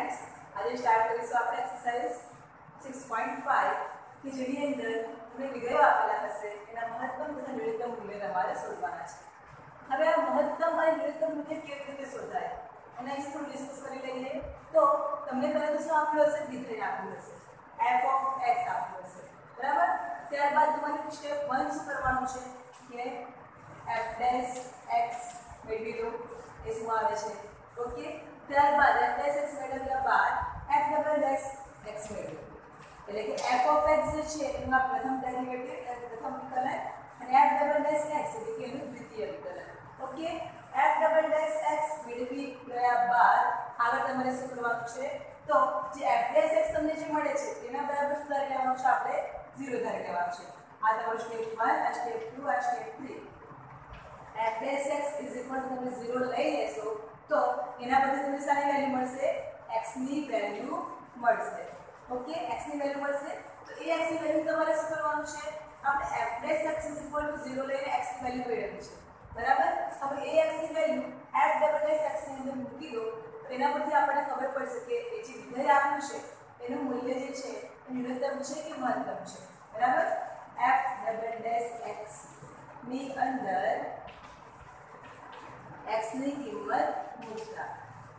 Students, આજે start કરીશું આપણે એક્સરસાઇઝ 6.5 કે જેની અંદર તમને વિધેયો આપેલા હશે એના મહત્તમ તથા ન્યૂનતમ મૂલ્ય તમારે શોધવાના છે. હવે આ મહત્તમ અને ન્યૂનતમ મૂલ્ય કેવી રીતે શોધાય એના વિશે થોડું ડિસ્કસ કરી લઈએ. તો તમને પહેલા તો શું આપ્યું હશે? વિધેય આપ્યું હશે, f of x આપ્યું હશે, બરાબર. ત્યારબાદ તમારે સ્ટેપ 1 શું કરવાનું છે કે f dash x મેળવી લો, એ શું આવે છે? ઓકે. ત્યારબાદ f dash x મેળવ્યા બાદ f double dash x મેળવો, એટલે કે f of x જે છે એનું પ્રથમ ડેરિવેટિવ પ્રથમ વિકલન અને f double dash x એટલે કે એનું દ્વિતીય વિકલન. Okay. f double dash x મેળવી ગયા બાદ આગળ તમારે શું કરવાનું છે? તો જે f dash x તમને જે મળે છે તેના બરાબર શું ધારી લેવાનું છે? આપણે 0 ધારી લેવાનું છે. આ તમારું સ્ટેપ 1, આ સ્ટેપ 2, આ સ્ટેપ 3. f dash x તમે 0 લઈ લેશો તો એના બદલે તમને શાની વેલ્યુ મળશે? x ની વેલ્યુ મળશે. ઓકે, x ની વેલ્યુ મળશે. તો એ x ની વેલ્યુ તમારે શું કરવાનું છે? આપણે f dash x 0 લઈને x ની વેલ્યુ મેળવવી છે, બરાબર. હવે એ x ની value f double dash x ની અંદર મૂકી દો તો એના પરથી આપણને ખબર પડશે કે એ જે વિધેય આપ્યું છે એનું મૂલ્ય જે છે એ ન્યૂનતમ છે કે મહત્તમ છે, બરાબર. f double dash x ની અંદર x ની કિંમત મૂકતા.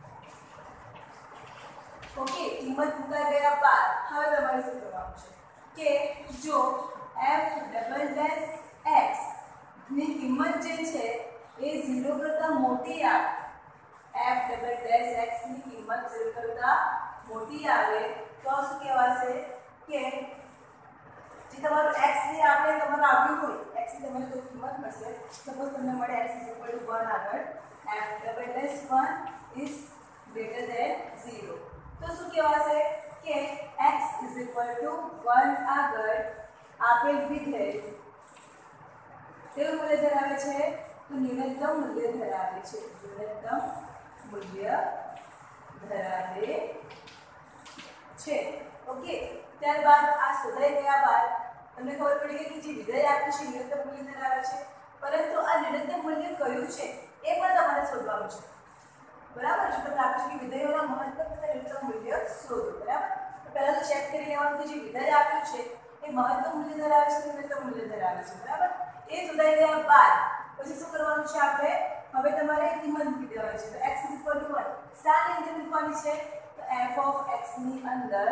ઓકે, કિંમત મૂકા ગયા બાદ હવે તમારે શું કરવાનું છે કે જો f double dash x ની કિંમત જે છે એ 0 કરતા મોટી આવે, f double dash x ની કિંમત 0 કરતા મોટી આવે તો શું કહેવાશે કે જે તમારું x ની આપણે તમારું આવ્યું હોય x ની તમને કોઈ કિંમત મળશે, સપોઝ તમને મળે x 1 આગળ f double dash 1 is greater than 0 તો શું કહેવાશે કે x 1 આગળ આપેલ વિધેય કેવું મૂલ્ય ધરાવે છે? તો ન્યૂનતમ મૂલ્ય ધરાવે છે, ન્યૂનતમ મૂલ્ય ધરાવે છે. ઓકે. ત્યારબાદ આ શોધાઈ ગયા બાદ તમને ખબર પડી ગઈ કે જે વિધેય આપ્યું છે ન્યૂનતમ મૂલ્ય ધરાવે છે, પરંતુ આ ન્યૂનતમ મૂલ્ય કયું છે એ પણ તમારે શોધવાનું છે, બરાબર. જો તમને આપ્યું છે કે વિધેયોના મહત્તમ તથા ન્યૂનતમ મૂલ્ય શોધો, બરાબર. તો પહેલા તો ચેક કરી લેવાનું કે જે વિધેય આપ્યું છે એ મહત્તમ મૂલ્ય ધરાવે છે કે ન્યૂનતમ મૂલ્ય ધરાવે છે, બરાબર. એ શોધાઈ ગયા બાદ પછી શું કરવાનું છે? આપણે હવે તમારે કિંમત મૂકી દેવાની છે. તો x 1 શાની અંદર મૂકવાની છે? તો f of x ની અંદર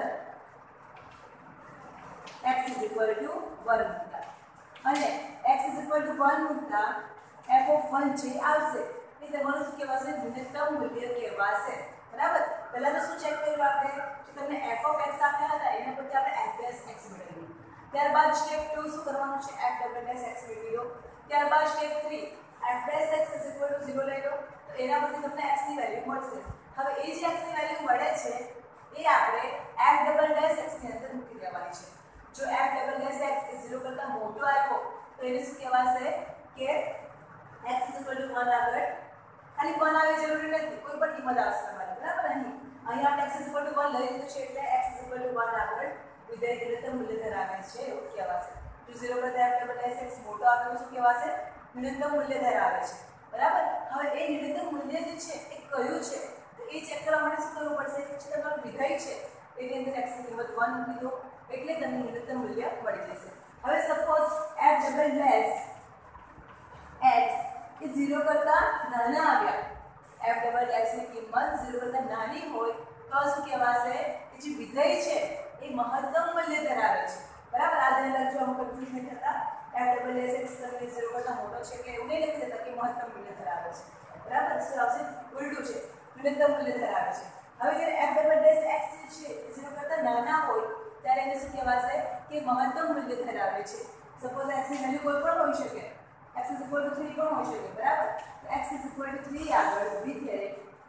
x 1 મૂકતા અને x 1 મૂકતા f of 1 જે આવશે એ તમારું શું કહેવાશે? ન્યૂનતમ મૂલ્ય કહેવાશે, બરાબર. પહેલા તો શું ચેક કર્યું આપણે કે તમને f of x આપ્યા હતા એના પરથી આપણે f dash x મેળવ્યું. ત્યારબાદ સ્ટેપ 2 શું કરવાનું છે? f double dash x મેળવી લો. ત્યારબાદ સ્ટેપ 3 f dash x 0 લઈ લો તો એના પરથી તમને x ની વેલ્યુ મળશે. હવે એ જે x ની વેલ્યુ મળે છે એ આપણે f double dash x ની અંદર મૂકી દેવાની છે. જો f double dash x એ 0 કરતા મોટો આવ્યો તો એને શું કહેવાશે કે x 1 આગળ ખાલી 1 આવે જરૂરી નથી, કોઈ પણ કિંમત આવશે તમારી, બરાબર. અહીં આપણે x 1 લઈ લીધું છે એટલે x 1 આગળ વિધેય ન્યૂનતમ મૂલ્ય ધરાવે છે એવું કહેવાશે. જો 0 કરતા f double dash x મોટો આવે તો શું કહેવાશે? ન્યૂનતમ મૂલ્ય ધરાવે છે, બરાબર. હવે એ ન્યૂનતમ મૂલ્ય જે છે એ કયું છે તો એ ચેક કરવા માટે શું કરવું પડશે? જે તમારું વિધેય છે એની અંદર x ની કિંમત 1 મૂકી દો એટલે તમને ન્યૂનતમ મૂલ્ય મળી જશે. હવે suppose f double dash x એ 0 કરતા નાના આવ્યા, f double dash ની કિંમત 0 કરતા નાની હોય તો શું કહેવાશે? કે જે વિધેય છે એ મહત્તમ મૂલ્ય ધરાવે છે, બરાબર. આ ધ્યાન રાખજો, અમુક કન્ફ્યુઝ નહીં થતા. f double dash x તમે 0 કરતા મોટો છે કે એવું નહીં લખી દેતા કે મહત્તમ મૂલ્ય ધરાવે છે, બરાબર. શું આવશે? ઉલટું છે, ન્યૂનતમ મૂલ્ય ધરાવે છે. હવે જ્યારે f double dash x છે 0 કરતા નાના હોય ત્યારે એને શું કહેવાશે? કે મહત્તમ મૂલ્ય ધરાવે છે. સપોઝ x ની વેલ્યુ કોઈ પણ હોઈ શકે, x 3 પણ હોઈ શકે, બરાબર. તો x 3 આગળ વિધેય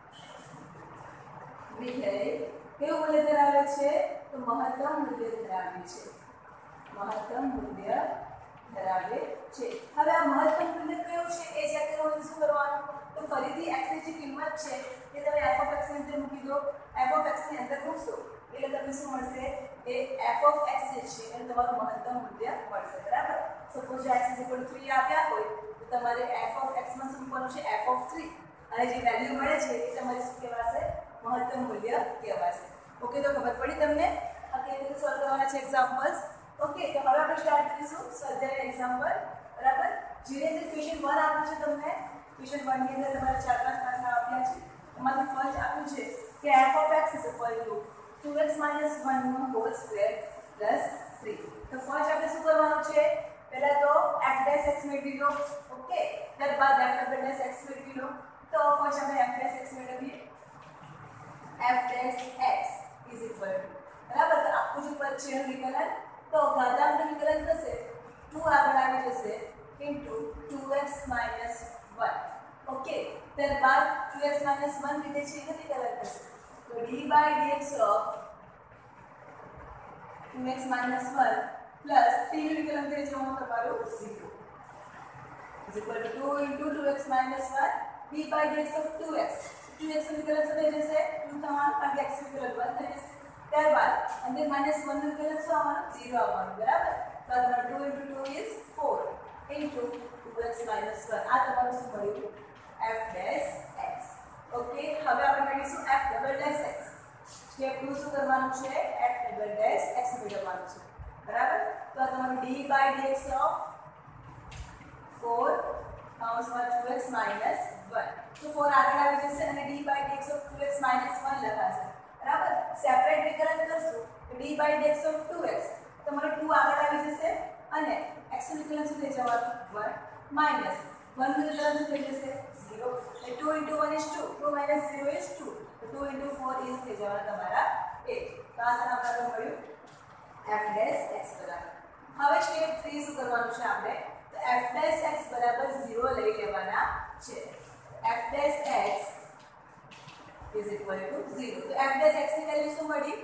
કેવું મૂલ્ય ધરાવે છે? તો મહત્તમ મૂલ્ય ધરાવે છે, મહત્તમ મૂલ્ય ધરાવે છે. હવે આ મહત્તમ મૂલ્ય કયું છે એ ચેક કરવા માટે શું કરવાનું? તો ફરીથી x ની જે કિંમત છે એ તમે f of x ની અંદર મૂકી દો. f of x ની અંદર મૂકશો એટલે તમને શું મળશે? એ f of x જે છે એ તમારું મહત્તમ મૂલ્ય મળશે, બરાબર. સપોઝ જો x 3 આપ્યા હોય તો તમારે f of x માં શું મૂકવાનું છે? f of 3 અને જે વેલ્યુ મળે છે એ તમારી શું કહેવાશે? મહત્તમ મૂલ્ય કહેવાશે. ઓકે, તો ખબર પડી તમને આ કેવી રીતે સોલ્વ કરવાના છે એક્ઝામ્પલ્સ. ઓકે, તો હવે આપણે સ્ટાર્ટ કરીશું સ્વાધ્યાય એક્ઝામ્પલ. બરાબર, જેની અંદર ક્વેશ્ચન 1 આપ્યું છે તમને. ક્વેશ્ચન 1 ની અંદર તમારે 4-5 દાખલા આપ્યા છે. એમાંથી ફર્સ્ટ આપ્યું છે કે f of x is equal to 2x minus 1 નો હોલ સ્ક્વેર પ્લસ 3. તો ફર્સ્ટ આપણે શું કરવાનું છે? પહેલા તો f dash x મેળવી લો. ઓકે, ત્યારબાદ f double dash x મેળવી લો. તો ફર્સ્ટ આપણે f dash x મેળવીએ. f dash x is equal to, બરાબર, તો આખું જ ઉપર છે વિકલન, તો ઘાતાંકનું વિકલન થશે 2 આગળ આવી જશે into 2x minus 1. ઓકે, ત્યારબાદ 2x minus 1 રીતે છે એને વિકલન થશે, તો d by dx of 2x minus 1 plus 3 નું વિકલન થઈ જવાનું તમારું 0 is equal to 2 into 2x minus 1 d by dx of 2x. 2x નું વિકલન શું થઈ જશે? 2 થવાનું, કારણ કે x નું વિકલન 1 થઈ જશે. ત્યારબાદ અંદર minus 1 નું વિકલન શું આવવાનું? 0 આવવાનું. બરાબર, તો આ તમારું 2 into 2 is 4 into 2x minus 1. આ તમારું શું મળ્યું? f dash x. ઓકે, હવે આપણે મેળવીશું f double dash x. Step 2 શું કરવાનું છે? f double dash x મેળવવાનું છે. બરાબર, તો આ તમારું d by dx of 4 કાઉન્સમાં 2x minus 1. તો 4 આગળ આવી જશે અને d by dx of 2x minus 1 લખાશે. બરાબર, સેપરેટ વિકલન કરશું તો d by dx of 2x તમારું 2 આગળ આવી જશે અને x નું વિકલન શું થઈ જવાનું? 1 minus 1 નું વિકલન શું થઈ જશે? 0. એટલે 2 into 1 is 2, 2 minus 0 is 2, તો 2 into 4 is થઈ જવાના તમારા 8. તો આ sana આપણને મળ્યું f dash x બરાબર. હવે સ્ટેપ 3 શું કરવાનું છે આપણે? તો f dash x બરાબર 0 લઈ લેવાના છે. f dash x is equal to 0. તો f dash x ની વેલ્યુ શું મળી?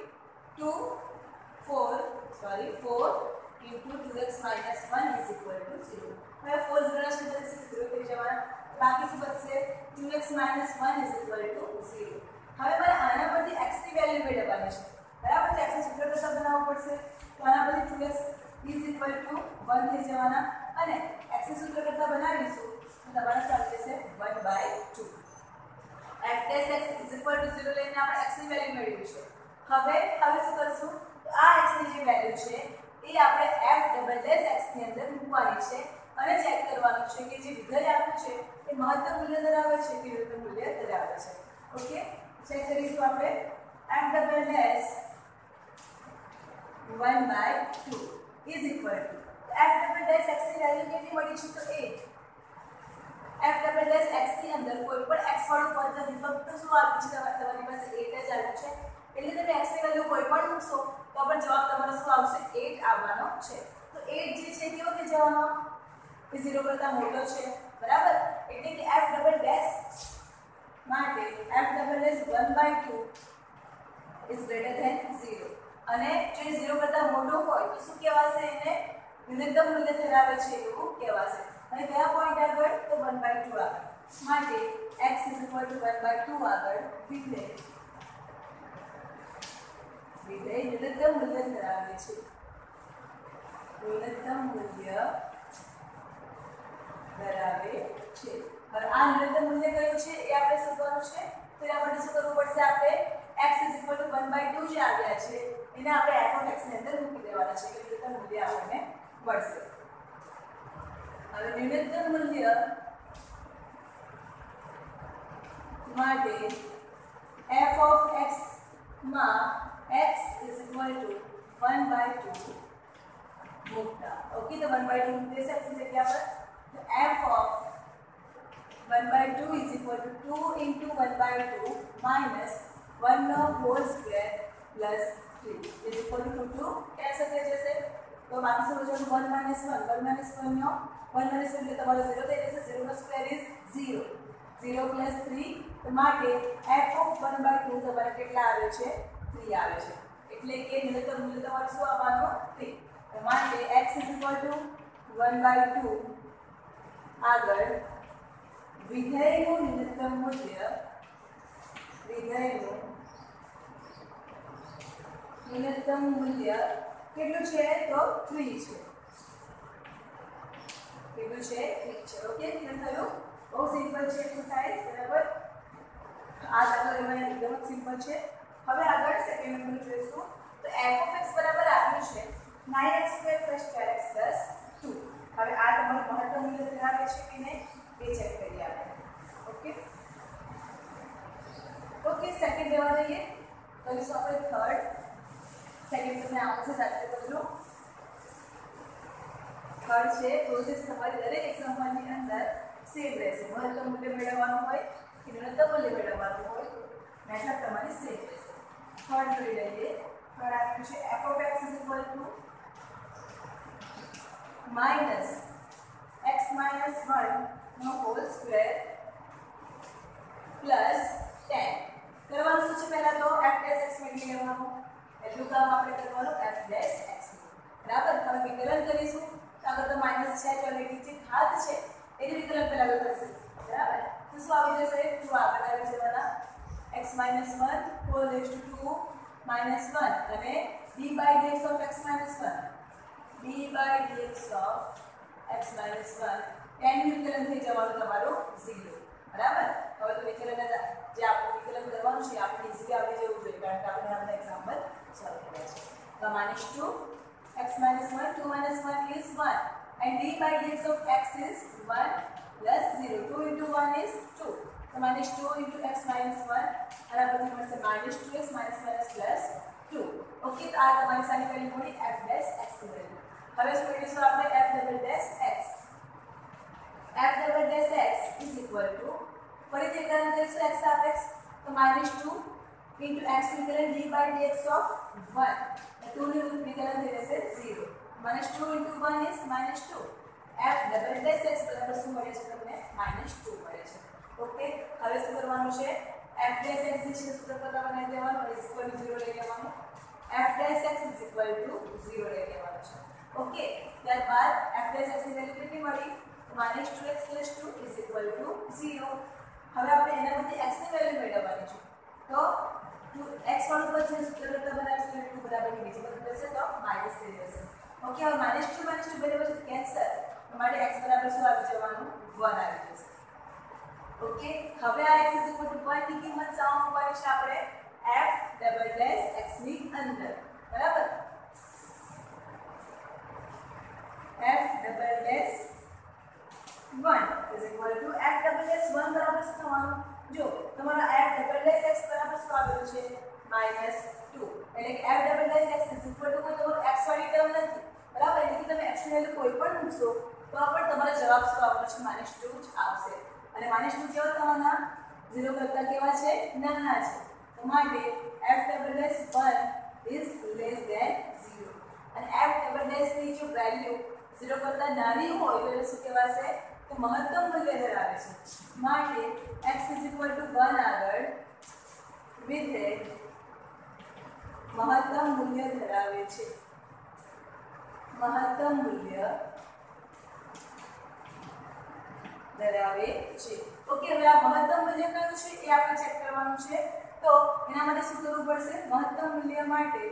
4 into 2x minus 1 is equal to 0. હવે 4 0 ના છેદે 0 થઈ જવાના, બાકી શું બચશે? 2x minus 1 is equal to 0. હવે મારે આના પરથી x ની વેલ્યુ મેળવવાની છે. બરાબર, તો x ને સૂત્ર કરતા બનાવવું પડશે. તો આના પરથી 2x is equal to 1 થઈ જવાના અને x ને સૂત્ર કરતા બનાવીશું તો તમારા સામે થશે 1/2. f dash x is equal to 0 લઈને આપણે x ની વેલ્યુ મેળવી છે. હવે શું કરશું? તો આ x ની જે વેલ્યુ છે એ આપણે f double dash x ની અંદર મૂકવાની છે અને ચેક કરવાનું છે કે જે વિધેય આપ્યું છે એ મહત્તમ મૂલ્ય ધરાવે છે કે ન્યૂનતમ મૂલ્ય ધરાવે છે. ઓકે, ચેક કરીશું આપણે. f double dash 1/2 is equal to, f double dash x ની વેલ્યુ કેટલી મળી છે? તો 8. f double dash x ની અંદર કોઈ પણ x વાળું પદ નથી, ફક્ત શું આપ્યું છે? તમારી પાસે 8 જ આવ્યું છે, એટલે તમે x ની વેલ્યુ કોઈ પણ મૂકશો તો પણ જવાબ તમારો શું આવશે? 8 આવવાનો છે. તો 8 જે છે કેવો થઈ જવાનો? એ 0 કરતા મોટો છે. બરાબર, એટલે કે f double dash માટે f double dash 1/2 is greater than 0. અને જો 0 કરતા મોટો હોય તો શું કહેવાશે? એને ન્યૂનતમ મૂલ્ય ધરાવે છે એવું કહેવાશે. અને કયા પોઈન્ટ આગળ? તો 1/2 આગળ. માટે x is equal to 1/2 આગળ વિધેય ન્યૂનતમ મૂલ્ય ધરાવે છે. ન્યૂનતમ મૂલ્ય ધરાવે છે. હવે આ ન્યૂનતમ મૂલ્ય કયું છે એ આપણે શોધવાનું છે. તો એના માટે શું કરવું પડશે? આપણે x is equal to 1/2 જે આવ્યા છે એને આપણે f of x ની અંદર મૂકી દેવાના છે એટલે ન્યૂનતમ મૂલ્ય આપણને મળશે. હવે ન્યૂનતમ મૂલ્ય માટે f of x માં x is equal to 1/2 મૂકતા. ઓકે, તો 1/2 મૂકી દેશે x ની જગ્યા પર. તો f of 1/2 is equal to 2 into 1/2 minus 1 નો whole square plus 3 is equal to 2 cancel થઈ જશે. તો બાકી શું બચશે? 1 minus 1 નો 1 minus 1 એટલે તમારો 0 થઈ જશે. 0 નો સ્ક્વેર is 0. 0 plus 3, તો માટે f of 1/2 તમારે કેટલા આવે છે? 3 આવે છે. એટલે કે ન્યૂનતમ મૂલ્ય તમારું શું આવવાનું? 3. તો માટે x is equal to 1/2 આગળ વિધેયનું ન્યૂનતમ મૂલ્ય કેટલું છે? તો 3 છે. કેટલું છે? 3 છે. ઓકે, ક્લિયર થયું? બહુ સિમ્પલ છે એક્સરસાઇઝ. બરાબર, આ દાખલો એમાં એકદમ જ સિમ્પલ છે. હવે આગળ સેકન્ડ નંબર જોઈશું. તો f(x) બરાબર આપ્યું છે 9x² + 12x + 2. હવે આ તમારું મહત્તમ મૂલ્ય ધરાવે છે કે નહીં એ ચેક કરીએ આપણે. ઓકે સેકન્ડ લેવા દઈએ. કરીશું આપણે થર્ડ. સેકન્ડ તમને આવશે સાથે બધું. થર્ડ છે પ્રોસેસ તમારી દરેક એક્ઝામ્પલની અંદર સેમ રહેશે. મહત્તમ મૂલ્ય મેળવવાનું હોય કે ન્યૂનતમ મૂલ્ય મેળવવાનું હોય મેથડ તમારી સેમ રહેશે. થર્ડ જોઈ લઈએ. થર્ડ આપ્યું છે f(x) = -x - 1 નો હોલ સ્ક્વેર પ્લસ 10. કરવાનું શું છે પહેલા તો f'(x) મેળવી લેવાનું. એટલું કામ આપણે કરવાનું f'(x) બરાબર. હવે વિકલન કરીશું તો આગળ તો માઈનસ છે તો નેગેટિવ ઘાત છે એની વિકલન પહેલા કરશે બરાબર. તો શું આવી જશે 2 આગળ આવી જવાના x - 1 whole raised to 2 - 1 અને d/dx of x - 1 d/dx of x - 1 10 વિકલન થઈ જવાનું તમારું 0 બરાબર. હવે તો વિકલન જે આપણે વિકલન કરવાનું છે આપણે ઈઝીલી આવડી જવું જોઈએ કારણ કે આપણે આના એક્ઝામ્પલ સોલ્વ કર્યા છે. તો -2 x - 1 2 - 1 is 1 and d/dx of x is 1 plus 0. 2 into 1 is 2. So -2 into x minus 1 and આ બધી મળશે -2x minus plus 2. ઓકે તો આ તમારી સાની વેલ્યુ મળી f'(x) ની વેલ્યુ. હવે શું કરીશું આપણે f'(x) f'(x) is equal to ફરીથી વિકલન કરીશું x સાપેક્ષ તો -2 into x વિકલન d/dx of 1 2 ની વિકલન થઈ જશે 0. -2 into 1 is -2. f'(x) બરાબર શું મળે છે તમને -2 મળે છે. ઓકે હવે શું કરવાનું છે f'(x) ની સૂત્ર પતા બનાવી દેવાનું અને = 0 લઈ લેવાનું. f'(x) = 0 લઈ લેવાનું છે. ઓકે ત્યારબાદ f'(x) ની વેલ્યુ કેટલી મળી -2x + 2 = 0. હવે આપણે એના બધી x ની વેલ્યુ મેળવવાની છે. તો x વાળું પર છે સૂત્ર પતા બનાવીશું 2 બરાબર ની બીજી બાજુ જશે તો માઈનસ થઈ જશે. ઓકે હવે -2 બંને વચ્ચે કેન્સલ તો માટે x બરાબર શું આવી જવાનું 1 આવી જશે. ઓકે હવે આ x = 1 ની કિંમત સાવ મૂકવાની છે આપણે f'(x) ની અંદર બરાબર. f'(x) 1 is equal to f'(x) 1 બરાબર શું થવાનું જો તમારા f'(x) બરાબર શું આવેલું છે -2 એટલે કે f'(x) is equal to કોઈ તમારું x વાળી ટર્મ નથી બરાબર. એટલે તમે x ની વેલ્યુ કોઈ પણ મૂકશો તો પણ તમારો જવાબ શું આવવાનો છે -2 જ આવશે. અને -2 કેવા થવાના 0 કરતા કેવા છે નાના છે. તો માટે f'(x) 1 is less than 0 અને f'(x) ની જો વેલ્યુ 0 કરતા નાની હોય તો શું કહેવાશે તો મહત્તમ મૂલ્ય ધરાવે છે. માટે x = 1 આગળ વિધેય મહત્તમ મૂલ્ય ધરાવે છે. મહત્તમ મૂલ્ય ધરાવે છે. ઓકે હવે આ મહત્તમ મૂલ્ય કયું છે એ આપણે ચેક કરવાનું છે. તો એના માટે શું કરવું પડશે મહત્તમ મૂલ્ય માટે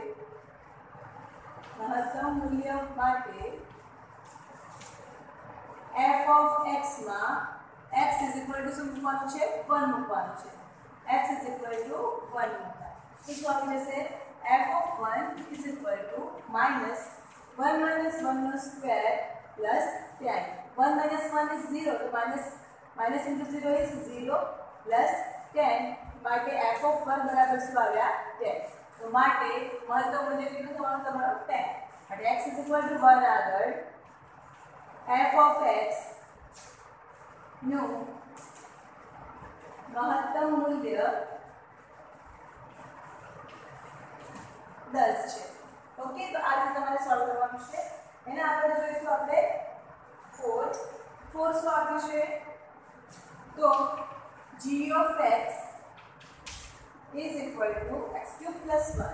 f(x) માં x = શું મૂકવાનું છે 1 મૂકવાનું છે. x = 1 મૂકતા તો શું આવી જશે f(1) = -1 - 1 square plus 10. 1 - 1 is 0 તો minus into 0 is 0 plus 10 માટે f(1) બરાબર શું આવ્યા 10. તો માટે મહત્તમ મૂલ્ય કેટલું થવાનું તમારું 10. માટે x = 1 આગળ f(x) નું મહત્તમ મૂલ્ય 10 છે. ઓકે તો આ રીતે તમારે સોલ્વ કરવાનું છે. એના આગળ જોઈશું આપણે 4 શું આપ્યું છે તો g(x) is equal to x³ + 1.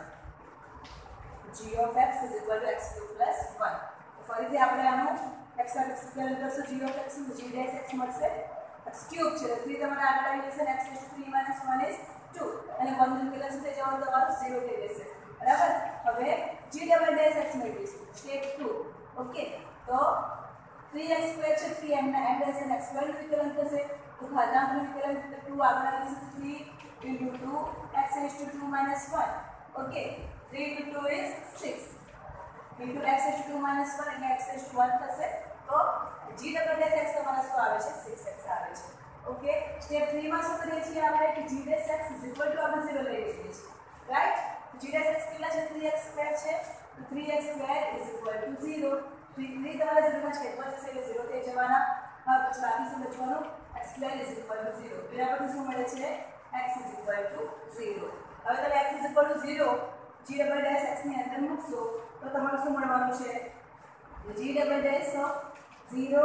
g(x) is equal to x³ + 1. તો ફરીથી આપણે આનું x સાપેક્ષ વિકલન કરશું g(x) નું g'(x) મળશે x³ છે તો 3 તમારે આગળ આવી જશે x³ - 1 is 2 અને 1 નું વિકલન શું થઈ જવાનું તમારું 0 થઈ જશે બરાબર. હવે g'(x) મેળવીશું સ્ટેપ 2. ઓકે તો 3x² છે 3 m ના m' અને x² નું વિકલન થશે તો ઘાતાંકનું વિકલન 2 આગળ આવી જશે 3 into 2 x raised to 2 minus 1. Okay, 3 into 2 is 6 into x raised to 2 minus 1 એટલે x raised to 1 થશે. તો g ડબલ ડેશ x તમારા શું આવે છે 6x આવે છે. ઓકે, સ્ટેપ 3 માં શું કરીએ છીએ આપણે કે g ડેશ x આપણે 0 લઈ લઈએ છીએ, રાઈટ. g ડેશ x કેટલા છે 3x સ્ક્વેર છે, તો 3x સ્ક્વેર 0. 3 તમારા 0 માં છેદમાં જશે એટલે 0 થઈ જવાના. હવે પછી બાકી શું બચવાનું x સ્ક્વેર 0. એના પરથી શું મળે છે x 0. હવે તમે x 0 g double dash x ની અંદર મૂકશો તો તમારું શું મળવાનું છે g ડબલ ડેશ 0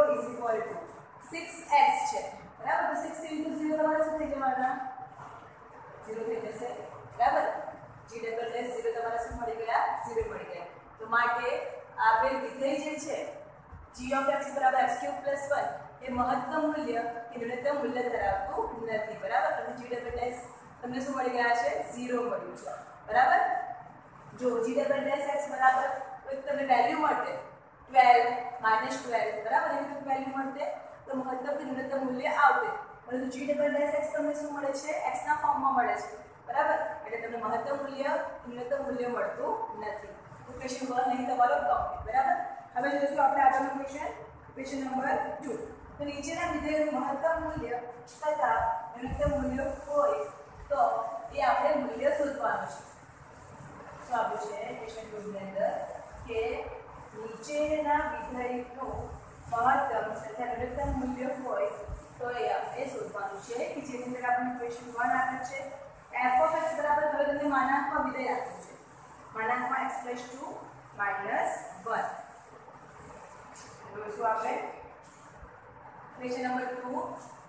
6x છે, બરાબર. તો 6 * 0 તમારે શું થઈ જવાના 0 થઈ જશે, બરાબર. g ડબલ ડેશ 0 તમારે શું મળી ગયા 0 મળી ગયા. તો માટે આપેલ વિધેય જે છે g of x = x³ + 1 એ મહત્તમ મૂલ્ય કે ન્યૂનતમ મૂલ્ય ધરાવતું નથી, બરાબર. અને g ડબલ ડેશ તમને શું મળી ગયા છે 0 મળ્યું છે, બરાબર. જો g ડબલ ડેશ x બરાબર એક તમને વેલ્યુ મળતે 12 -12, બરાબર. એવી રીતે વેલ્યુ મળતે તો મહત્તમ કે ન્યૂનતમ મૂલ્ય આવતે, પરંતુ g ડબલ ડેશ x તમને શું મળે છે x ના ફોર્મમાં મળે છે, બરાબર. એટલે તમને મહત્તમ મૂલ્ય ન્યૂનતમ મૂલ્ય મળતું નથી. તો ક્વેશ્ચન 1 અહીં તમારો કમ્પ્લીટ, બરાબર. હવે જોઈશું આપણે આગળનો ક્વેશ્ચન નંબર 2. તો નીચેના વિધેયનું મહત્તમ મૂલ્ય તથા ન્યૂનતમ મૂલ્ય હોય તો એ આપણે મૂલ્ય શોધવાનું છે. શું આપ્યું છે ક્વેશ્ચન 2 ની અંદર કે નીચેના વિધેયનું મહત્તમ તથા ન્યૂનતમ મૂલ્ય હોય તો એ આપણે શોધવાનું છે કે જેની અંદર આપણે ક્વેશ્ચન 1 આપ્યું છે f of x બરાબર હવે તમને માનાંકમાં વિધેય આપ્યું છે માનાંકમાં x + 2 - 1. જોઈશું આપણે ક્વેશ્ચન નંબર 2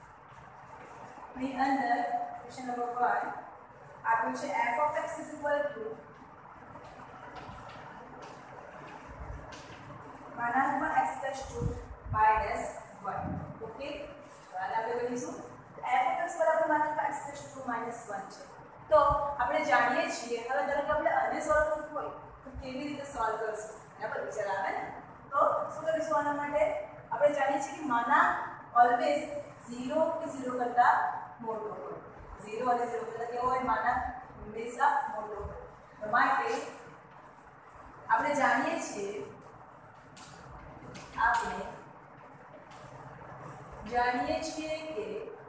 ની અંદર ક્વેશ્ચન નંબર 1 આપ્યું છે f of x = માનાંકમાં x + 2 - 1. ઓકે, તો આને આપણે કરીશું f of x બરાબર માનાંકમાં x + 2 - 1 છે. તો આપણે જાણીએ છીએ, હવે ધારો કે આપણે આને સોલ્વ કરવું હોય તો કેવી રીતે સોલ્વ કરશું, બરાબર. વિચાર આવે ને. તો શું કરીશું આના માટે આપણે જાણીએ છીએ કે માનાંક ઓલવેઝ 0 કે 0 કરતા મોટો હોય. 0 અને 0 કરતા કેવો હોય માનાંક હંમેશા મોટો હોય. તો માટે આપણે જાણીએ છીએ કે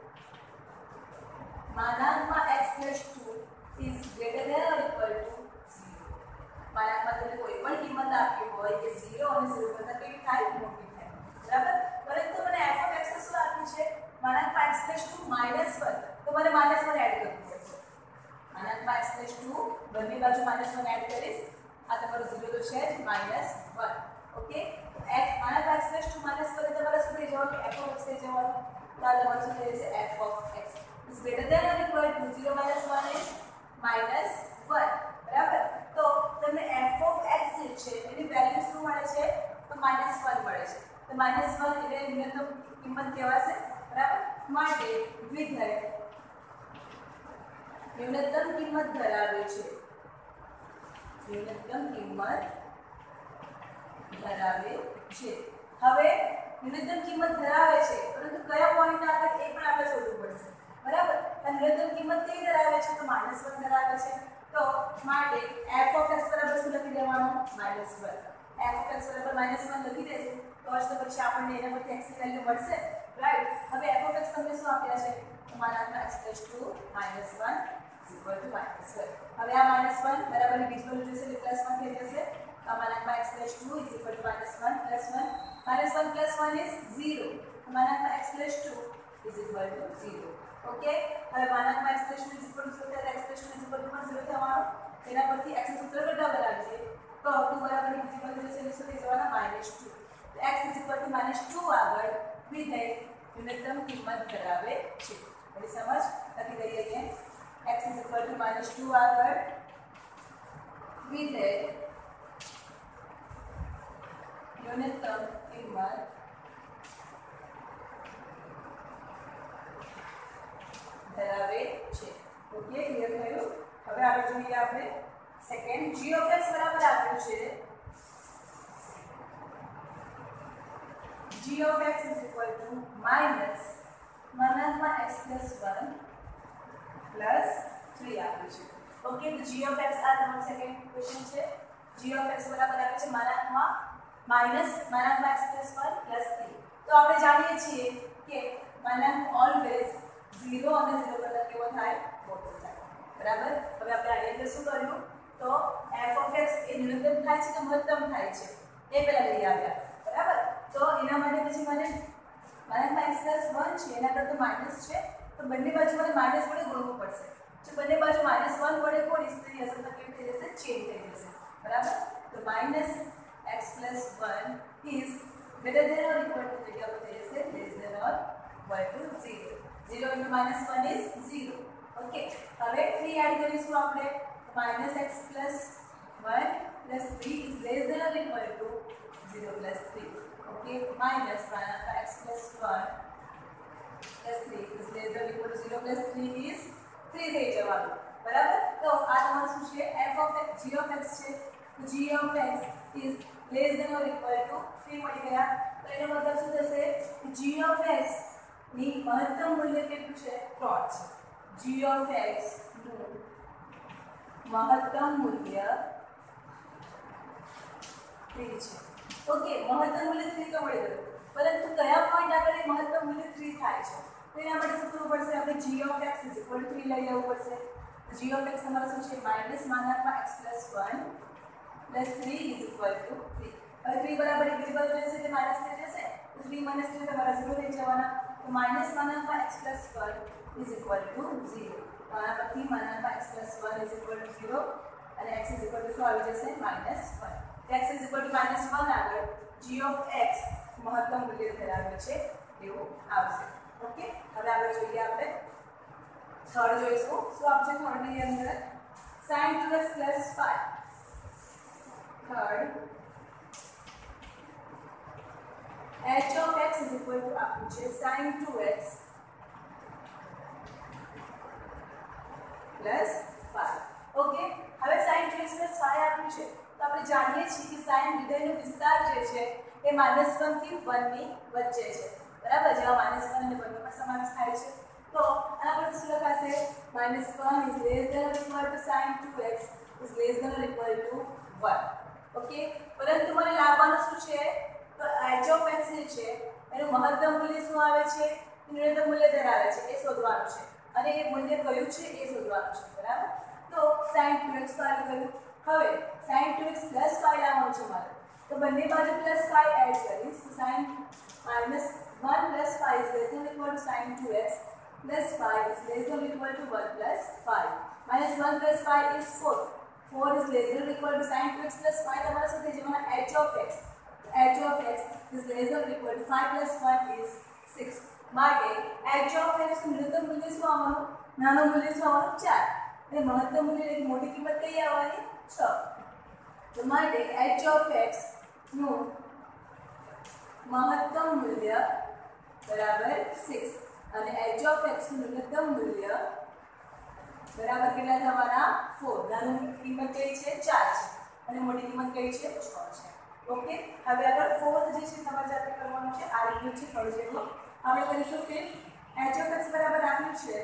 માનાંકમાં x + 2 is greater than or equal to 0. માનાંકમાં તમને કોઈ પણ કિંમત આપી હોય કે 0 અને 0 કરતા કેવી થાય મોટી થાય, બરાબર. પરંતુ મને f of x શું આપ્યું છે માનાંકમાં x + 2 - 1, તો મને -1 એડ કરવું પડશે. માનાંકમાં x + 2 બંને બાજુ -1 એડ કરીશ. આ તમારું 0 તો છે જ -1. ઓકે, x માનાંકમાં x + 2 - 1 તમારે શું થઈ જવાનું f of x થઈ જવાનું. તો આ તમારું શું થઈ જશે f of x is greater than or equal to 0 - 1 is -1, બરાબર. તો તમને f of x જે છે એની વેલ્યુ શું મળે છે તો -1 મળે છે. તો -1 એટલે ન્યૂનતમ કિંમત કહેવાશે, બરાબર. માટે વિધેય ન્યૂનતમ કિંમત ધરાવે છે. ન્યૂનતમ કિંમત ધરાવે છે. હવે ન્યૂનતમ કિંમત ધરાવે છે પરંતુ કયા પોઈન્ટ આગળ એ પણ આપણે શોધવું પડશે, બરાબર. ન્યૂનતમ કિંમત કેવી ધરાવે છે તો -1 ધરાવે છે. તો માટે f of x બરાબર શું લખી દેવાનું -1. f of x બરાબર -1 લખી દેશું તો જ તો પછી આપણને એના પરથી x ની વેલ્યુ મળશે, રાઈટ. હવે f of x તમને શું આપ્યા છે તો માનાંકમાં x + 2 - 1 = -1. હવે આ -1 બરાબરની બીજી બાજુ જશે એટલે +1 થઈ જશે. આ માનાંકમાં x + 2 = -1 + 1 -1 + 1 is 0. માનાંકમાં x + 2 = 0. ઓકે, હવે માનાંકમાં x + 2 = 0 થાય x + 2 = 0 થવાનું. તેના પરથી x નું સૂત્ર ઘટાડવા લાગશે તો 2 બરાબરની બીજી બાજુ જશે એટલે શું થઈ જવાના -2. તો x = -2 આગળ વિધેય ન્યૂનતમ કિંમત ધરાવે છે. બધી સમજ લખી દઈએ કે x = -2 આગળ વિધેય ન્યૂનતમ કિંમત ધરાવે છે. ઓકે, ક્લિયર થયું. હવે આગળ જોઈએ આપણે સેકન્ડ g of x બરાબર આપ્યું છે g of x = -x + 1 plus 3 આપ્યું છે. ઓકે, તો g ઓફ x આ તમારો સેકન્ડ ક્વેશ્ચન છે. g ઓફ x બરાબર આવે છે માનાંકમાં માઇનસ માનાંકમાં x પ્લસ 1 પ્લસ 3. તો આપણે જાણીએ છીએ કે માનાંક ઓલવેઝ 0 અને 0 કરતાં કેવો થાય, મોટો થાય. બરાબર. હવે આપણે આની અંદર શું કર્યું, તો f ઓફ x એ ન્યૂનતમ થાય છે કે મહત્તમ થાય છે એ પહેલા લઈ આવ્યા. બરાબર. તો એના માટે પછી મને માનાંકમાં x પ્લસ 1 છે એના કરતાં માઇનસ છે, તો બંને બાજુ મને માઇનસ વડે ગુણવું પડશે. જો બંને બાજુ -1 વડે ગુણીશ તો એની અસર કેવી થઈ જશે, ચેન્જ થઈ જશે. બરાબર. તો minus x plus 1 is greater than or equal to જગ્યા પર થઈ જશે less than or equal to 0. 0 into -1 is 0. Okay, હવે 3 એડ કરીશું આપણે. -x plus 1 plus 3 is less than or equal to 0 plus 3. Okay, minus x plus 1 plus 3 is less than or equal to 0 plus 3 is 3 થઈ જવાનું. બરાબર. તો આ તમારું શું છે, f of x, g of x છે. તો g of x is less than or equal to 3 મળી ગયા. તો એનો મતલબ શું થશે, g of x ની મહત્તમ મૂલ્ય કેટલું છે, 3 છે. g of x નું મહત્તમ મૂલ્ય 3 છે. ઓકે, મહત્તમ મૂલ્ય 3 તો મળી ગયું, પરંતુ કયા પોઈન્ટ આગળ એ મહત્તમ મૂલ્ય 3 થાય છે, તો એના માટે શું કરવું પડશે, આપણે g of x 3 લઈ લેવું પડશે. g of x તમારું શું છે, માઇનસ માનાંકમાં x plus 1 plus 3 is equal to 3. હવે 3 બરાબર એક બીજી બાજુ જશે એટલે માઇનસ થઈ જશે, તો 3 minus 3 તમારા 0 થઈ જવાના. તો માઇનસ માનાંકમાં x plus 1 is equal to 0. તો આના પરથી માનાંકમાં x plus 1 is equal to 0 અને x is equal to શું આવી જશે, -1. x is equal to -1 આગળ g of x મહત્તમ મૂલ્ય ધરાવે છે એવું આવશે. ઓકે, હવે આગળ જોઈએ આપણે થર્ડ જોઈશું. શું આપશે થર્ડની અંદર, sin 2x plus 5. Third h of x is equal to આપ્યું છે sin 2x plus 5. ઓકે, હવે sin 2x plus 5 આપ્યું છે, તો આપણે જાણીએ છીએ કે sin વિધેયનો વિસ્તાર જે છે એ -1 થી 1 ની વચ્ચે છે. બરાબર. જેવા -1 અને 1 નો પણ સમાવેશ થાય છે, તો આના પરથી શું લખાશે, -1 is less than or equal to sin 2x is less than or equal to 1. Okay, પરંતુ મને લાવવાનું શું છે, તો h of x જે છે એનું મહત્તમ મૂલ્ય શું આવે છે, ન્યૂનતમ મૂલ્ય ધરાવે છે એ શોધવાનું છે, અને એ મૂલ્ય કયું છે એ શોધવાનું છે. બરાબર. તો sin 2x તો આવી ગયું. હવે sin 2x plus 5 લાવવાનું છે મારે, તો બંને બાજુ +5 એડ કરીશ, તો sin -1 plus 5 is less than or equal to sin 2x plus 5 is less than or equal to 1 plus 5. -1 plus 5 is 4. 4 is less than or equal to sin 2x plus 5 તમારા શું થઈ જવાના, h of x. h of x is less than or equal to 5 plus 1 is 6. માટે h of x નું ન્યૂનતમ મૂલ્ય શું આવવાનું, નાનું મૂલ્ય શું આવવાનું, 4. અને મહત્તમ મૂલ્ય એટલે મોટી કિંમત કઈ આવવાની, 6. તો માટે h of x નું મહત્તમ મૂલ્ય બરાબર 6 અને h of x નું ન્યૂનતમ મૂલ્ય બરાબર કેટલા થવાના, 4. નાનું કિંમત કઈ છે, 4 છે, અને મોટી કિંમત કઈ છે, 6 છે. ઓકે, હવે આગળ ફોર્થ જે છે તમારે જાતે કરવાનું છે, આ રીતનું છે થર્ડ જેવું. આપણે કરીશું ફિફ્થ. h of x બરાબર આપ્યું છે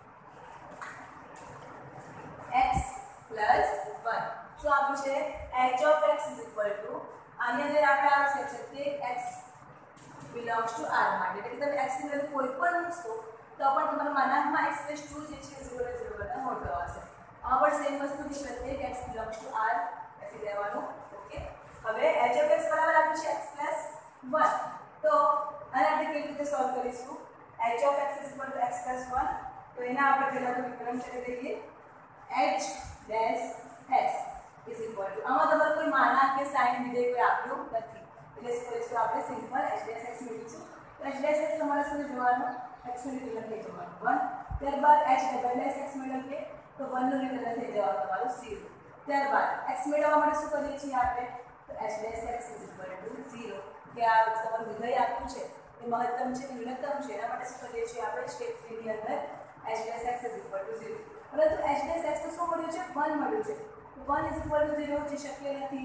x plus 1. શું આપ્યું છે, h of x is equal to, આની અંદર આપણે આવશે છે x belongs to r માટે, એટલે કે તમે x ની વેલ્યુ કોઈ પણ મૂકશો તો પણ તમારો માનાંકમાં x plus 2 જે છે 0 ને 0 કરતા મોટો આવશે. આ પણ સેમ વસ્તુ છે, પ્રત્યેક x belongs to r લખી દેવાનું. ઓકે, હવે h of x બરાબર આપ્યું છે x plus 1. તો આને આપણે કેવી રીતે સોલ્વ કરીશું, h of x is equal to x plus 1. તો એના આપણે પહેલા તો વિકલન કરી દઈએ, h dash x is equal to, આમાં તમારે કોઈ માનાંક કે સાઇન વિધેય કોઈ આપ્યું નથી, એટલે શું કરીશું આપણે, સિમ્પલ h dash x મેળવીશું. તો h dash x તમારે શું જોવાનું, x નું વિકલન થઈ જવાનું 1. ત્યારબાદ h ડબલ dash x મેળવીએ તો 1 નું વિકલન થઈ જવાનું તમારું 0. ત્યારબાદ x મેળવવા માટે શું કરીએ છીએ આપણે, તો h dash x is equal to 0. કે આ તમારું વિધેય આપ્યું છે એ મહત્તમ છે કે ન્યૂનતમ છે, એના માટે શું કરીએ છીએ આપણે, સ્ટેપ 3 ની અંદર h dash x is equal to 0. પરંતુ h dash x તો શું મળ્યું છે, 1 મળ્યું છે, તો 1 is equal to 0 જે શક્ય નથી.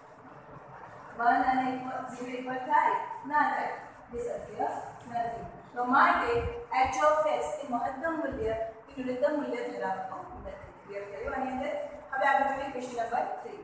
1 અને 0 ઇક્વલ થાય ના થાય, એ શક્ય નથી. તો માટે h of x એ મહત્તમ મૂલ્ય કે ન્યૂનતમ મૂલ્ય ધરાવતું નથી. ક્લિયર થયું? આની અંદર હવે આગળ જોઈએ ક્વેશ્ચન નંબર 3.